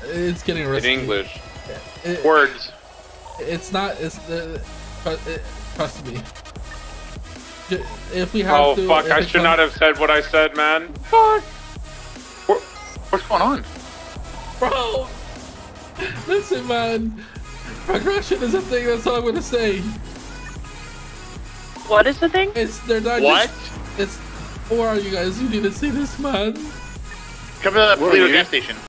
It's getting risky. In English. Words. It's not. Trust me. If we have Oh to. fuck! I should not have said what I said, man. Fuck. What's going on? Bro, listen, man. Progression is a thing. That's all I'm gonna say. What is the thing? They're not What? Where are you guys? You need to see this, man. Come to that Where are Toledo you? gas station.